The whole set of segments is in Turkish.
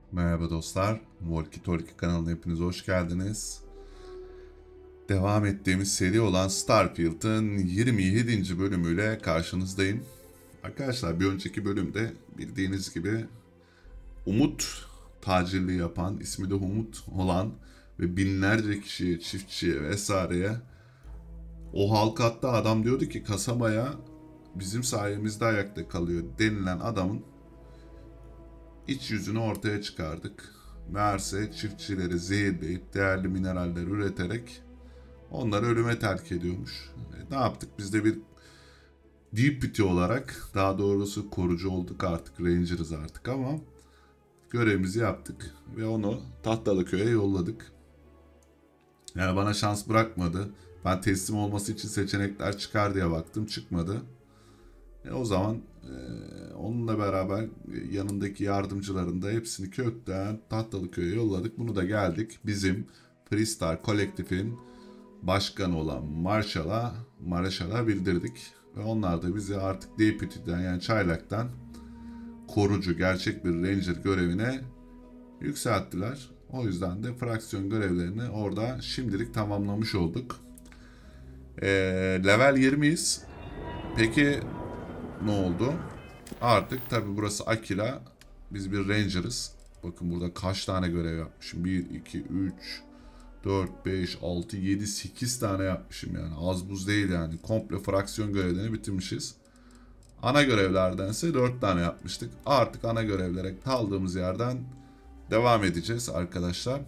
Merhaba dostlar, Walkie Talkie kanalına hepiniz hoş geldiniz. Devam ettiğimiz seri olan Starfield'ın 27. bölümüyle karşınızdayım. Arkadaşlar bir önceki bölümde bildiğiniz gibi Umut tacirliği yapan, ismi de Umut olan ve binlerce kişiye, çiftçiye vesaireye o halka, hatta adam diyordu ki kasabaya bizim sayemizde ayakta kalıyor denilen adamın İç yüzünü ortaya çıkardık. Meğerse çiftçileri zehirleyip değerli mineraller üreterek onları ölüme terk ediyormuş. Ne yaptık? Biz de bir deputy olarak, daha doğrusu korucu olduk artık, ranger'ız artık ama görevimizi yaptık ve onu Tahtalıköy'e yolladık. Yani bana şans bırakmadı. Ben teslim olması için seçenekler çıkar diye baktım, çıkmadı. O zaman onunla beraber yanındaki yardımcıların da hepsini kökten Tahtalıköy'e yolladık. Bunu da geldik bizim Freestar Kolektif'in başkanı olan Marshall'a bildirdik. Ve onlar da bizi artık Deputy'den, yani Çaylak'tan korucu, gerçek bir Ranger görevine yükselttiler. O yüzden de fraksiyon görevlerini orada şimdilik tamamlamış olduk. Level 20'yiz. Peki ne oldu? Artık tabi burası Akira. Biz bir Ranger'ız. Bakın burada kaç tane görev yapmışım. 1, 2, 3, 4, 5, 6, 7, 8 tane yapmışım yani. Az buz değil yani. Komple fraksiyon görevlerini bitirmişiz. Ana görevlerdense 4 tane yapmıştık. Artık ana görevlere kaldığımız yerden devam edeceğiz arkadaşlar.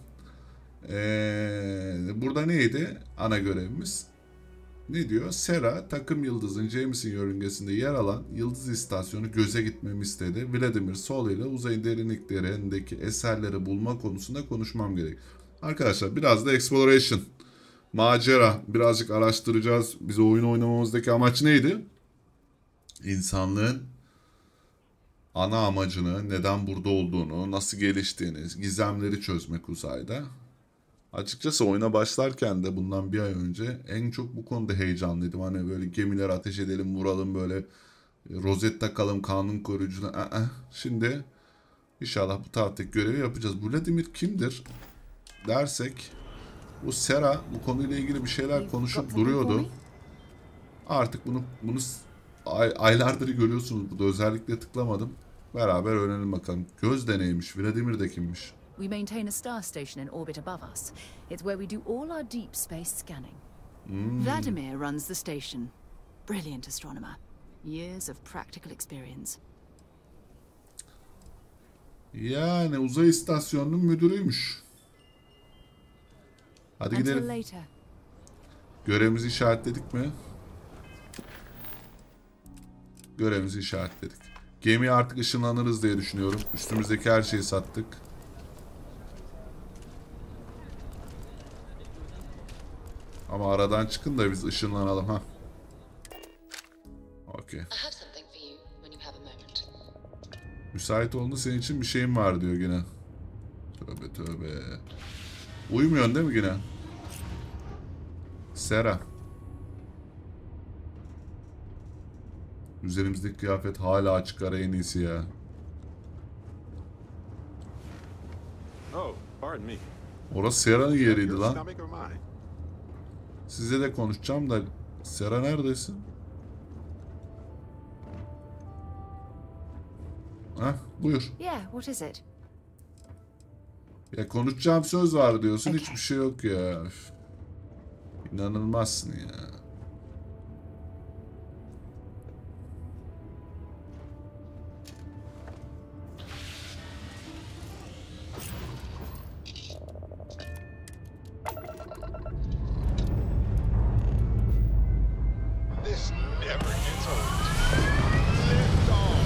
Burada neydi ana görevimiz? Ne diyor? Sera, takım yıldızın James'in yörüngesinde yer alan yıldız istasyonu göze gitmemi istedi. Vladimir Sol ile uzayın derinliklerindeki eserleri bulma konusunda konuşmam gerek. Arkadaşlar biraz da exploration, macera, birazcık araştıracağız. Bize oyun oynamamızdaki amaç neydi? İnsanlığın ana amacını, neden burada olduğunu, nasıl geliştiğini, gizemleri çözmek uzayda. Açıkçası oyuna başlarken de bundan bir ay önce en çok bu konuda heyecanlıydım. Hani böyle gemiler ateş edelim, vuralım, böyle rozet takalım, kanun koruyucuna. Şimdi inşallah bu taraftaki görevi yapacağız. Vladimir kimdir dersek, bu Sera bu konuyla ilgili bir şeyler konuşup duruyordu. Artık bunu aylardır görüyorsunuz burada. Özellikle tıklamadım. Beraber öğrenelim bakalım. Göz deneymiş. Vladimir de kimmiş? We maintain a star station in orbit above us. It's where we do all our deep space scanning. Vladimir runs the station. Brilliant astronomer. Years of practical experience. Yani uzay istasyonunun müdürüymüş. Hadi Until gidelim. later. Görevimizi işaretledik mi? Görevimizi işaretledik. Gemiye artık ışınlanırız diye düşünüyorum. Üstümüzdeki her şeyi sattık. Ama aradan çıkın da biz ışınlanalım ha. Okey. Müsait olduğunda senin için bir şeyim var diyor yine. Tövbe tövbe. Uyumuyorsun değil mi yine? Sera. Üzerimizdeki kıyafet hala açık ara, en iyisi ya. Oh, pardon me. Orası Sera'nın yeriydi lan. Size de konuşacağım da Sera neredesin? Hah, buyur. Yeah, what is it? Ya konuşacağım söz var diyorsun, Okay. hiçbir şey yok ya. Üf. İnanılmazsın ya. This never gets old. Lift on.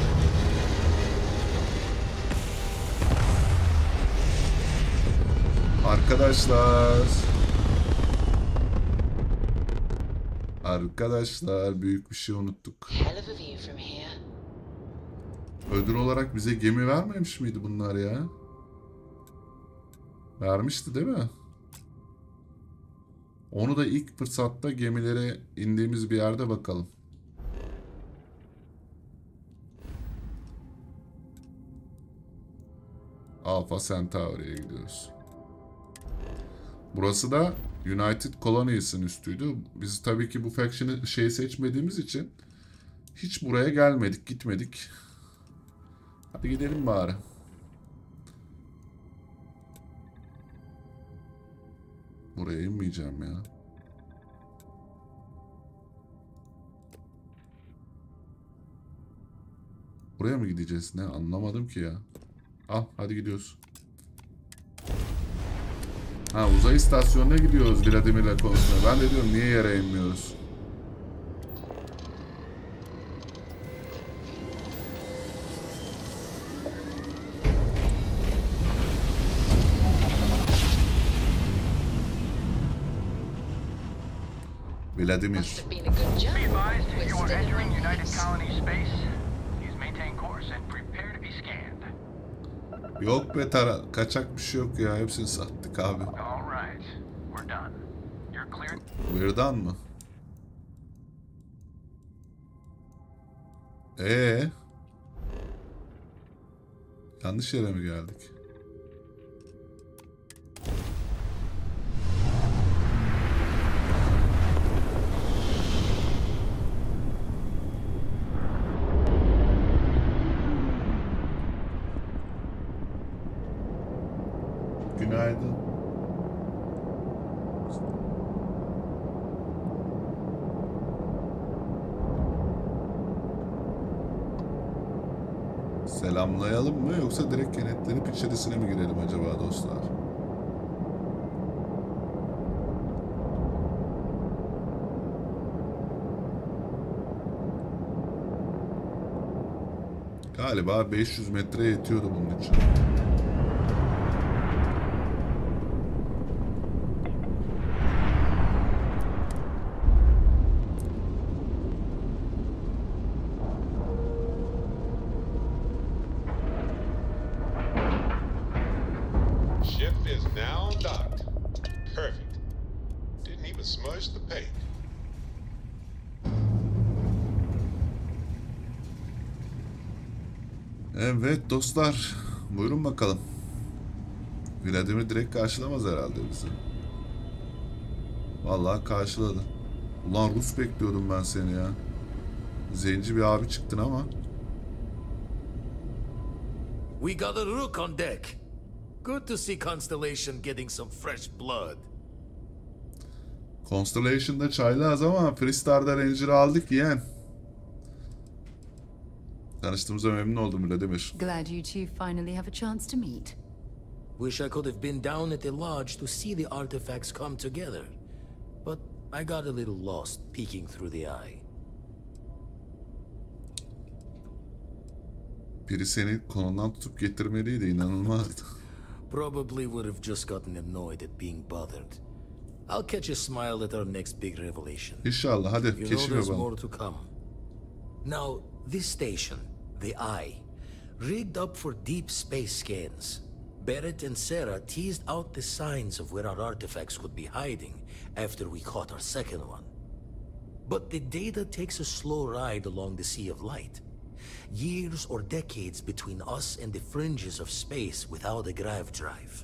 Arkadaşlar büyük bir şey unuttuk. Hell of a view from here. Ödül olarak bize gemi vermemiş miydi bunlar ya? Vermişti değil mi? Onu da ilk fırsatta gemilere indiğimiz bir yerde bakalım. Alpha Centauri'ye gidiyoruz. Burası da United Colonies'in üstüydü. Biz tabii ki bu faction'ı seçmediğimiz için hiç buraya gelmedik, gitmedik. Hadi gidelim bari. Buraya inmeyeceğim ya. Buraya mı gideceğiz? Ne anlamadım ki ya. Al hadi gidiyoruz. Ha, uzay istasyonuna gidiyoruz Vladimir'le konuşmaya. Ben de diyorum niye yere inmiyoruz? Vladimir. Must have been a good job. Be advised, We're you are still in entering one United piece. Colony space. Please maintain course and prepare to be scanned. Yok be kaçak bir şey yok ya. Hepsini sattık abi. All right, we're done. You're cleared. Weirdan mı? Yanlış yere mi geldik? Günaydın. Selamlayalım mı yoksa direkt kenetlenip içerisine mi girelim acaba dostlar? Galiba 500 metre yetiyordu bunun için. Ship is now docked. Perfect. Didn't even smudge the paint. Evet dostlar, buyurun bakalım. Vladimir direkt karşılamaz herhalde bizi. Vallahi karşıladı. Ulan Rus bekliyordum ben seni ya. Zenci bir abi çıktın ama. We got a rook on deck. Good to see Constellation getting some fresh blood. Constellation'da çaylı az ama Freestar'da Ranger'ı aldık yeğen. Tanıştığımıza memnun oldum Vladimir. Glad you two finally have a chance to meet. Wish I could have been down at the lodge to see the artifacts come together. But I got a little lost peeking through the eye. Biri seni konundan tutup getirmeliydi, inanılmazdı. Probably would have just gotten annoyed at being bothered. I'll catch a smile at our next big revelation. İnşallah hadi You know keşif there's yapalım. more to come. Now, this station, the Eye, rigged up for deep space scans. Barrett and Sarah teased out the signs of where our artifacts could be hiding after we caught our second one. But the data takes a slow ride along the Sea of Light. Years or decades between us and the fringes of space without a grav drive.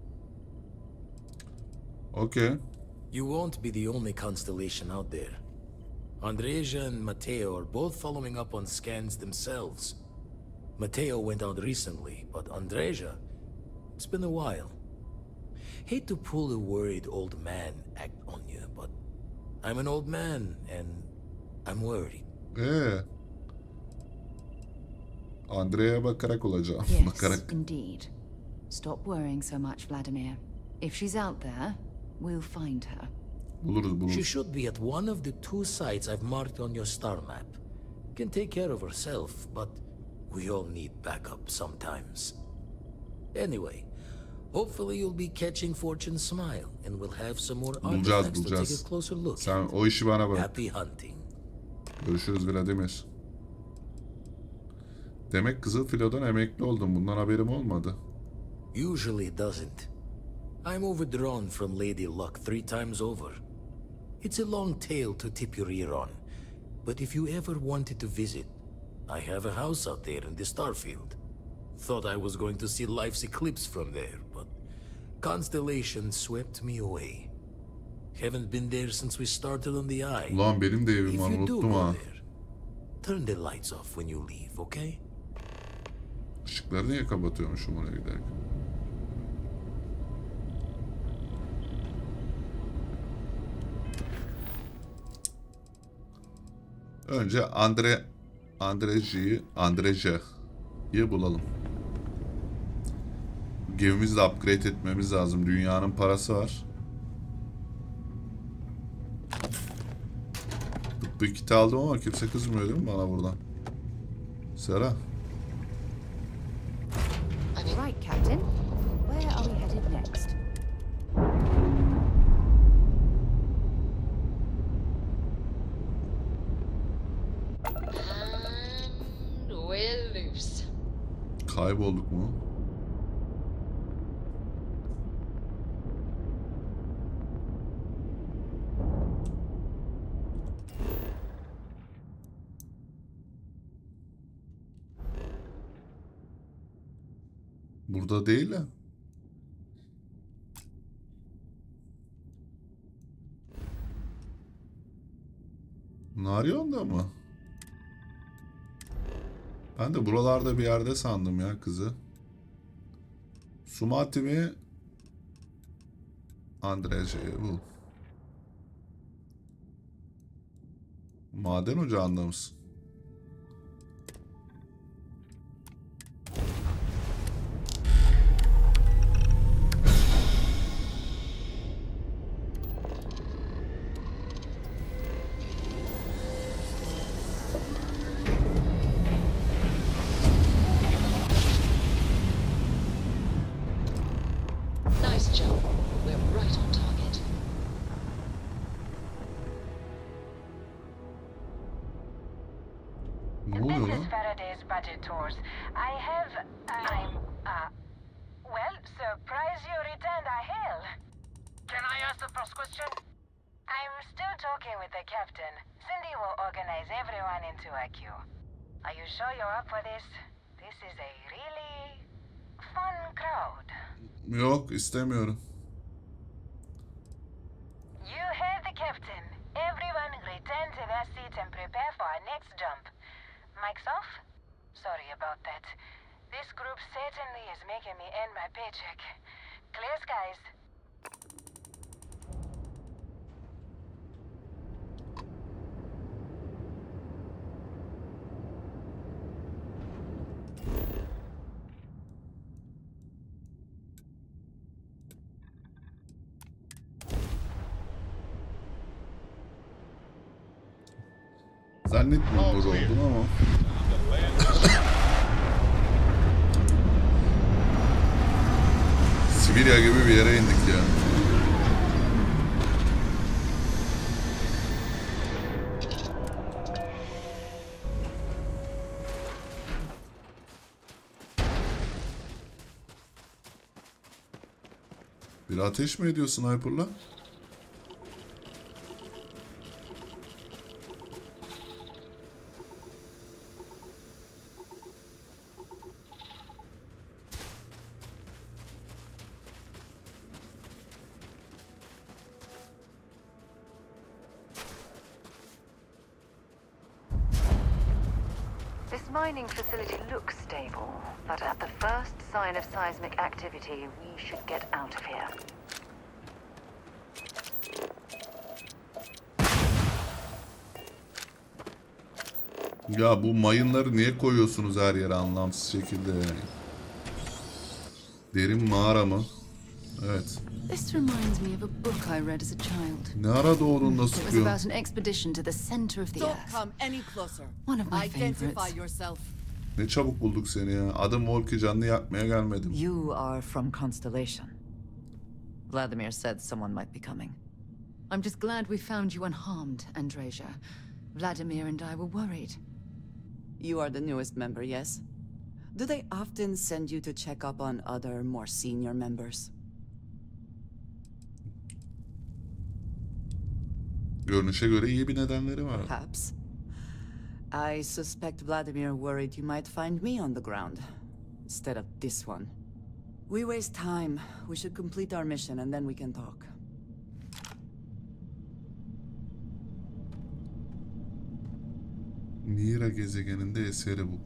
Okay. You won't be the only constellation out there. Andreja and Mateo are both following up on scans themselves. Mateo went out recently, but Andreja, it's been a while. Hate to pull a worried old man act on you, but I'm an old man and I'm worried. Andrea'ya bakarak olacağım. Yes, Bakarak. indeed. Stop worrying so much, Vladimir. If she's out there, we'll find her. Buluruz She buluruz. should be at one of the 2 sites I've marked on your star map. Can take care of herself, but we all need backup sometimes. Anyway, hopefully you'll be catching Fortune's smile and we'll have some more artifacts to take bulacağız. a closer look Sen at. o işi bana bırak. Happy hunting. Görüşürüz Vladimir. Demek Kızıl Filo'dan emekli oldum. Bundan haberim olmadı. Usually doesn't. I'm overdrawn from Lady Luck 3 times over. It's a long tale to tip your ear on, but if you ever wanted to visit, I have a house out there in the Starfield. Thought I was going to see life's eclipse from there, but Constellation swept me away. Haven't been there since we started on the Eye. Ulan benim de evim If var, you do unuttum go ha. there, turn the lights off when you leave, okay? Işıkları niye kapatıyormuşum oraya giderken? Önce Andreja'yı bulalım. Gemimizi de upgrade etmemiz lazım. Dünyanın parası var. Tıbbi kiti aldım ama kimse kızmıyor değil mi bana buradan? Sera. Right, Captain. Where are we headed next? And we're loose. Kaybolduk mu? Burada değil ya. Naryon'da mı? Ben de buralarda bir yerde sandım ya kızı. Sumati mi? Andreja'yı bul. Maden ocağında mısın? Nice job. We're right on target. Ne oluyor This lan? is Faraday's budget tours. Well, surprise you returned a hail. Can I ask the first question? I'm still talking with the captain. Cindy will organize everyone into a queue. Are you sure you're up for this? This is a really fun crowd. Yok, istemiyorum. You heard the captain. Everyone return to their seat and prepare for our next jump. Mike's off? Sorry about that. This group certainly is making me earn my paycheck. Clear skies. Zannetmiyorum burada olduğunu ama. The land is Sibirya gibi bir yere indik ya. Bir ateş mi ediyor sniper'la? This mining facility looks stable, but at the first sign of seismic activity, we should get out of here. Ya bu mayınları niye koyuyorsunuz her yere anlamsız şekilde? Derin mağara mı? Evet. This reminds me of a book I read as a child. Ne ara doğduğunda It was sıkıyor? about an expedition to the center of the Don't earth. come any closer. One of my Identify favorites. yourself. Ne çabuk bulduk seni ya. Adım Volki, canını yakmaya gelmedim. You are from Constellation. Vladimir said someone might be coming. I'm just glad we found you unharmed, Andreja. Vladimir and I were worried. You are the newest member, yes? Do they often send you to check up on other, more senior members? Görünüşe göre iyi bir nedenleri var. Perhaps. I suspect Vladimir worried you might find me on the ground. instead of this one. We waste time. We should complete our mission and then we can talk. Mira gezegeninde eseri bu.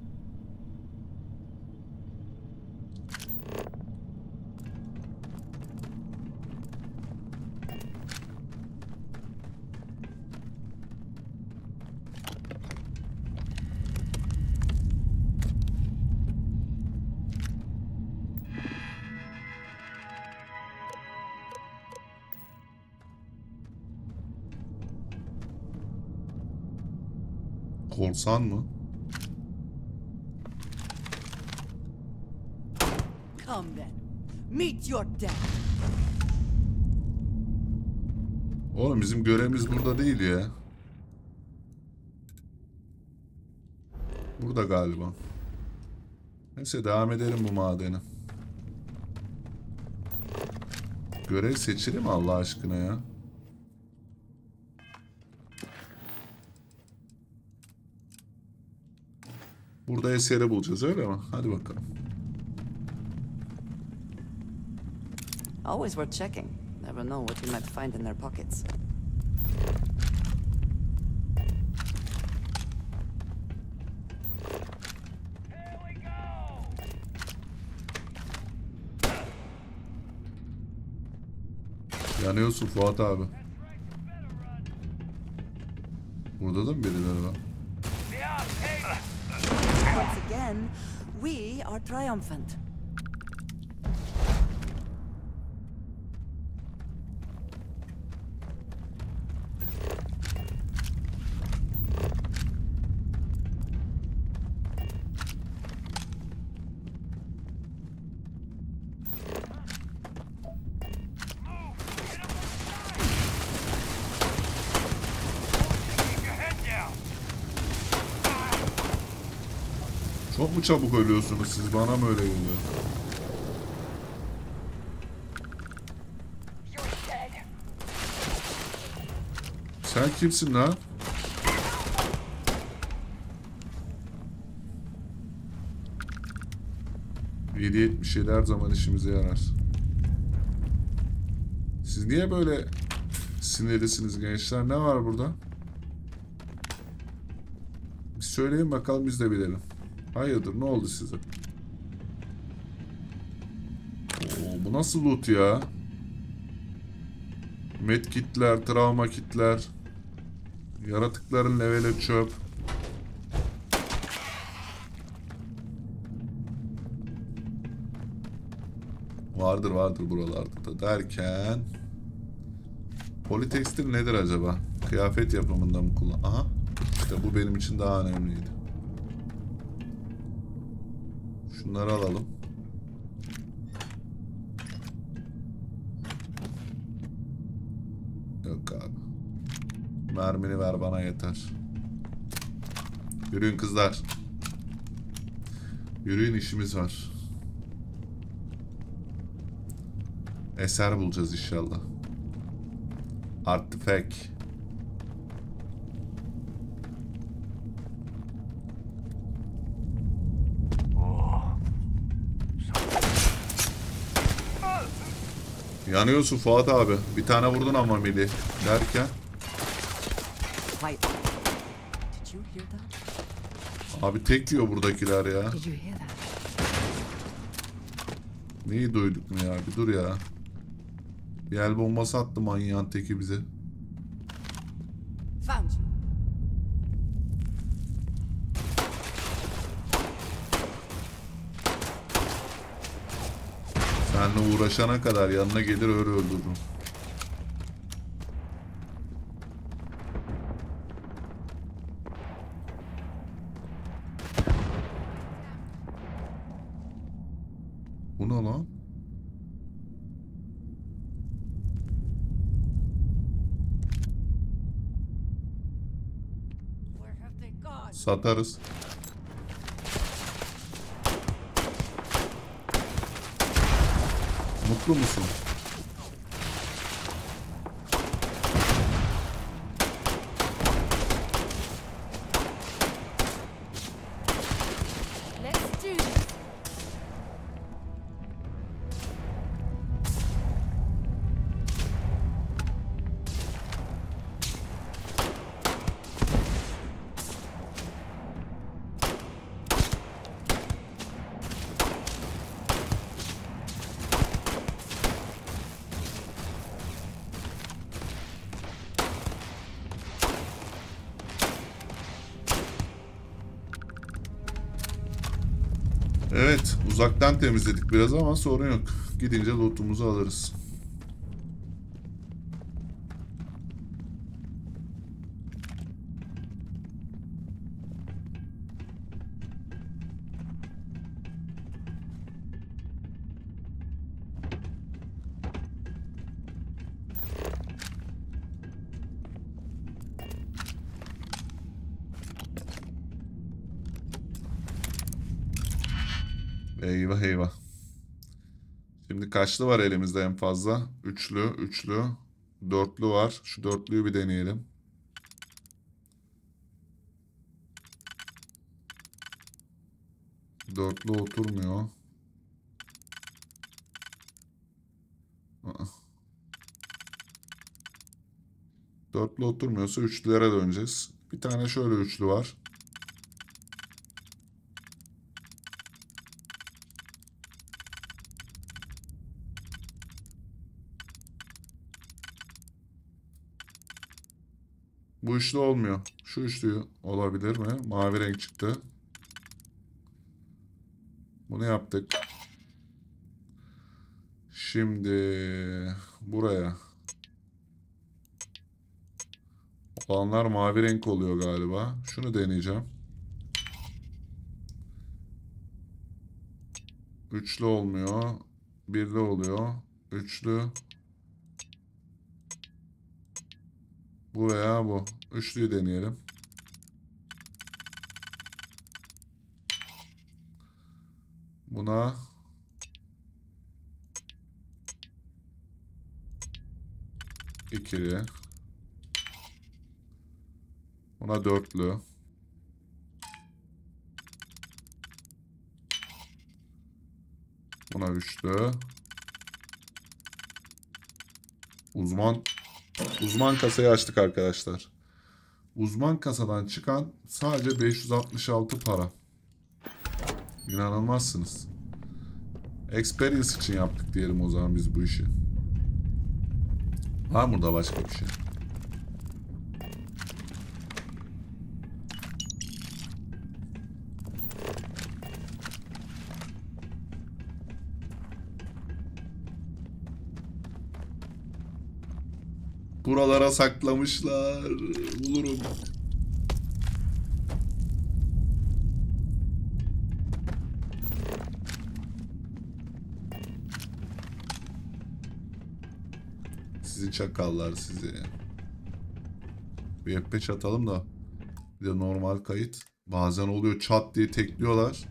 Korsan mı? Come then. Meet your death. Oğlum bizim görevimiz burada değil ya. Burada galiba. Neyse devam edelim bu madene. Görev seçelim Allah aşkına ya. Burada eseri bulacağız öyle mi? Hadi bakalım. Always worth checking. Never know what you might find in their pockets. Yanıyorsun Fuat abi. Burada da mı birileri var? Once again, we are triumphant. Çok mu çabuk ölüyorsunuz siz? Bana mı öyle geliyor? Sen kimsin lan? ...7.70 şeyler her zaman işimize yarar. Siz niye böyle sinirlisiniz gençler? Ne var burada? Bir söyleyin bakalım biz de bilelim. Hayırdır ne oldu size? Oo, bu nasıl loot ya? Medkitler, travma kitler. Yaratıkların leveli çöp. Vardır buralarda da derken. Politekstil nedir acaba? Kıyafet yapımında mı kullan? Aha. İşte bu benim için daha önemliydi. Şunları alalım. Yok abi. Mermini ver bana yeter. Yürüyün kızlar. Yürüyün işimiz var. Eser bulacağız inşallah. Artifact. Yanıyorsun Fuat abi. Bir tane vurdun ama Mili derken. Abi tek yiyor buradakiler ya. Neyi duyduk mu ya? Bir dur ya. Bir el bombası attı manyağın teki bize. Seninle uğraşana kadar yanına gelir öyle öldürürüm. Bu ne lan? Satarız. Mutlu musun? Evet, uzaktan temizledik biraz ama sorun yok. Gidince lootumuzu alırız. Eyvah eyvah. Şimdi kaçlı var elimizde en fazla? Üçlü, üçlü, dörtlü var. Şu dörtlüyü bir deneyelim. Dörtlü oturmuyor. Aa. Dörtlü oturmuyorsa üçlülere döneceğiz. Bir tane şöyle üçlü var. Bu üçlü olmuyor. Şu üçlü olabilir mi? Mavi renk çıktı. Bunu yaptık. Şimdi buraya. Olanlar mavi renk oluyor galiba. Şunu deneyeceğim. Üçlü olmuyor. Birli oluyor. Üçlü. Bu veya bu. Üçlüyü deneyelim. Buna ikili. Buna dörtlü. Buna üçlü. Uzman kasayı açtık arkadaşlar. Uzman kasadan çıkan sadece 566 para. İnanılmazsınız. Experience için yaptık diyelim o zaman biz bu işi. Var mı burada başka bir şey? Buralara saklamışlar. Bulurum. Sizi çakallar sizi. Bir F5 atalım da. Bir de normal kayıt. Bazen oluyor çat diye tekliyorlar.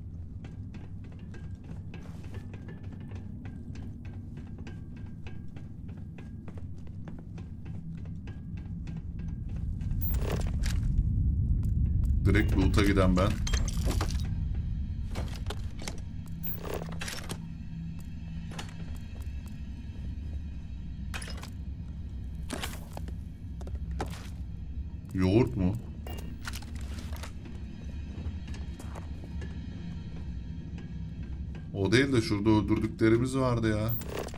Direkt loot'a giden ben. Yoğurt mu? O değil de şurada öldürdüklerimiz vardı ya.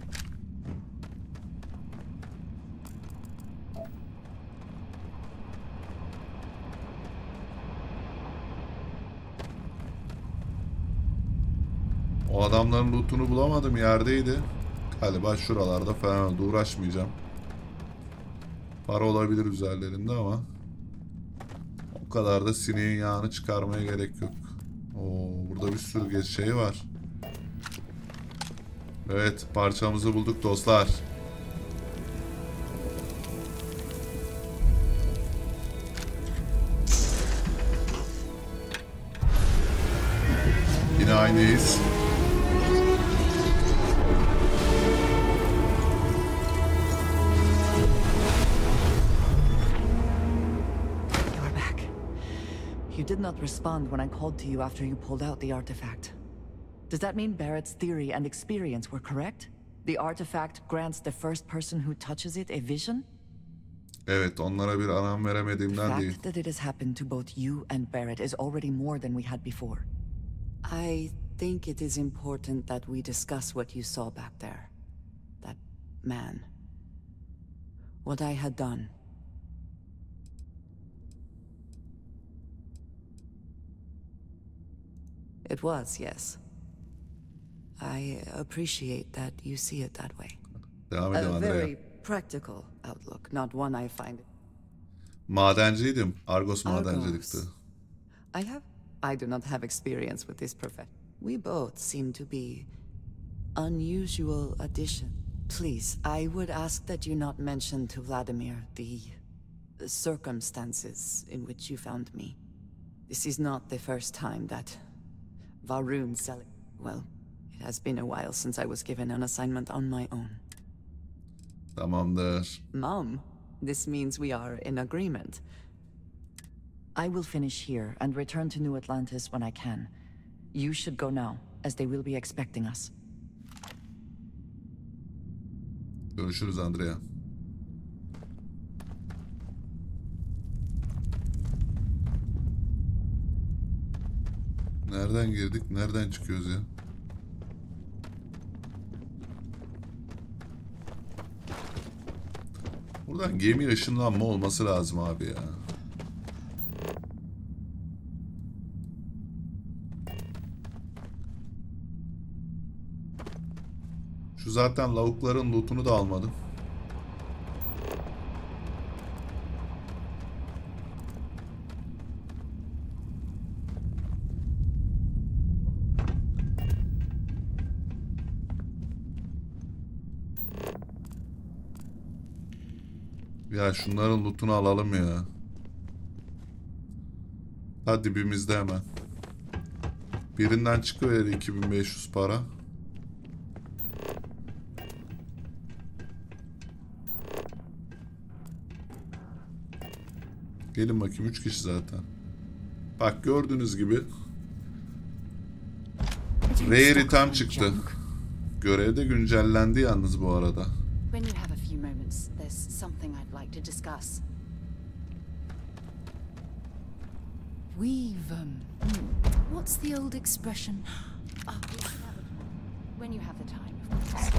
O adamların lootunu bulamadım, yerdeydi. Galiba şuralarda falan da uğraşmayacağım. Para olabilir üzerlerinde ama o kadar da sineğin yağını çıkarmaya gerek yok. Oo, burada bir sürü şey var. Evet, parçamızı bulduk dostlar. Yine aynıyız. You did not respond when I called to you after you pulled out the artifact. Does that mean Barrett's theory and experience were correct? The artifact grants the first person who touches it a vision? Evet, onlara bir anlam veremediğimden değil. The fact that it has happened to both you and Barrett is already more than we had before. I think it is important that we discuss what you saw back there. That man. What I had done. It was, yes, I appreciate that you see it that way. Devam edelim A Andrea. very practical outlook, not one I find. Madenciydim. Argos madencilikti. I do not have experience with this profession. We both seem to be unusual addition. Please, I would ask that you not mention to Vladimir the circumstances in which you found me. This is not the first time that Varun well, it has been a while since I was given an assignment on my own. Tamamdır. Mom, this means we are in agreement. I will finish here and return to New Atlantis when I can. You should go now, as they will be expecting us. Görüşürüz Andrea. Nereden girdik? Nereden çıkıyoruz ya? Buradan gemi ışınlanma olması lazım abi ya. Şu zaten lavukların lootunu da almadım. Ya şunların lootunu alalım ya. Hadi dibimizde hemen. Birinden çıkıver 2500 para. Gelin bakayım 3 kişi zaten. Bak gördüğünüz gibi Rare item çıktı. Görev de güncellendi yalnız bu arada. When you have a few moments, there's something I'd like to discuss. What's the old expression? When you have the time, of course.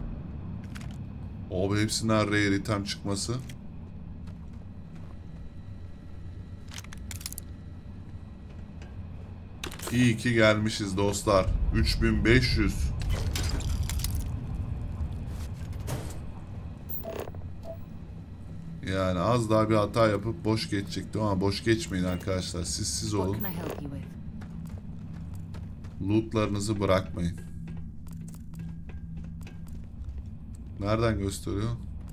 Abi hepsinden rare item çıkması. İyi ki gelmişiz dostlar. 3500. Yani az daha bir hata yapıp boş geçecektim ama boş geçmeyin arkadaşlar. Siz olun. Lootlarınızı bırakmayın. Nereden gösteriyor?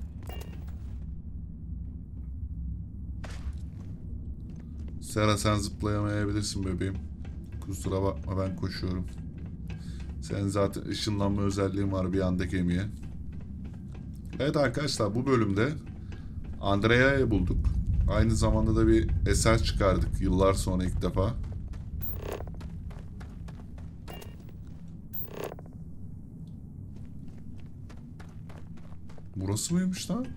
Sera sen zıplayamayabilirsin bebeğim. Kusura bakma ben koşuyorum. Senin zaten ışınlanma özelliğin var bir anda gemiye. Evet arkadaşlar bu bölümde Andrea'yı bulduk. Aynı zamanda da bir eser çıkardık yıllar sonra ilk defa. Burası mıymış lan?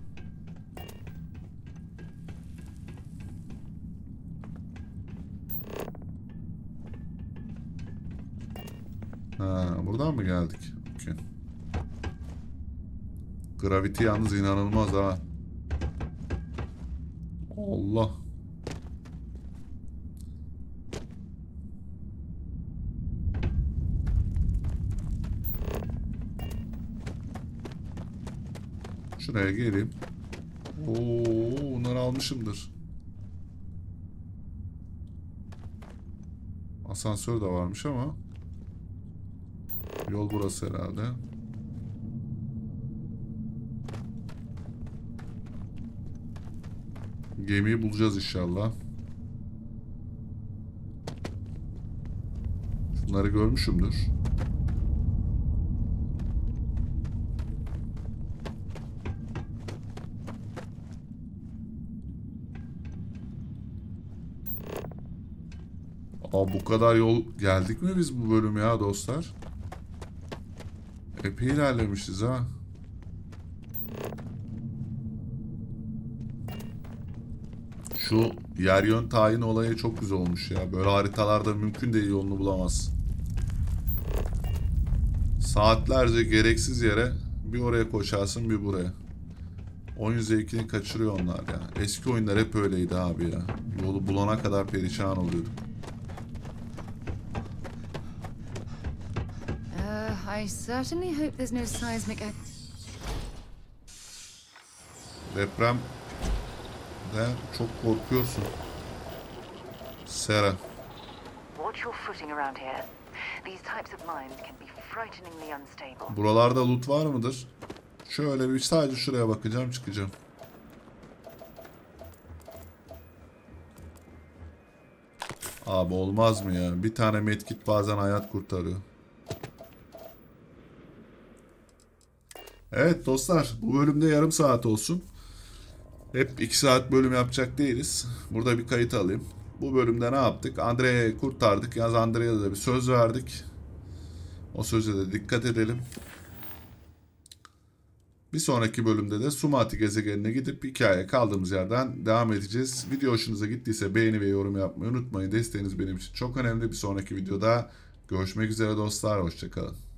Ha, buradan mı geldik? Okay. Gravity yalnız inanılmaz ha. Allah. Şuraya geleyim. Oo, bunları almışımdır. Asansör de varmış ama yol burası herhalde. Gemiyi bulacağız inşallah. Şunları görmüşümdür. Bu kadar yol geldik mi biz bu bölüm ya dostlar? Epey ilerlemişiz ha. Şu yer yön tayin olayı çok güzel olmuş ya. Böyle haritalarda mümkün değil yolunu bulamaz. Saatlerce gereksiz yere bir oraya koşarsın bir buraya. Oyun zevkini kaçırıyor onlar ya. Eski oyunlar hep öyleydi abi ya. Yolu bulana kadar perişan oluyorduk. I certainly hope there's no seismic Deprem de çok korkuyorsun. Sera. Watch your footing around here. These types of mines can be frighteningly unstable. Buralarda loot var mıdır? Şöyle bir sadece şuraya bakacağım, çıkacağım. Abi olmaz mı ya? Bir tane medkit bazen hayat kurtarıyor. Evet dostlar, bu bölümde yarım saat olsun. Hep 2 saat bölüm yapacak değiliz. Burada bir kayıt alayım. Bu bölümde ne yaptık? Andrea'yı kurtardık. Yalnız Andrea'ya da bir söz verdik. O söze de dikkat edelim. Bir sonraki bölümde de Sumati gezegenine gidip hikayeye kaldığımız yerden devam edeceğiz. Video hoşunuza gittiyse beğeni ve yorum yapmayı unutmayın. Desteğiniz benim için çok önemli. Bir sonraki videoda görüşmek üzere dostlar. Hoşça kalın.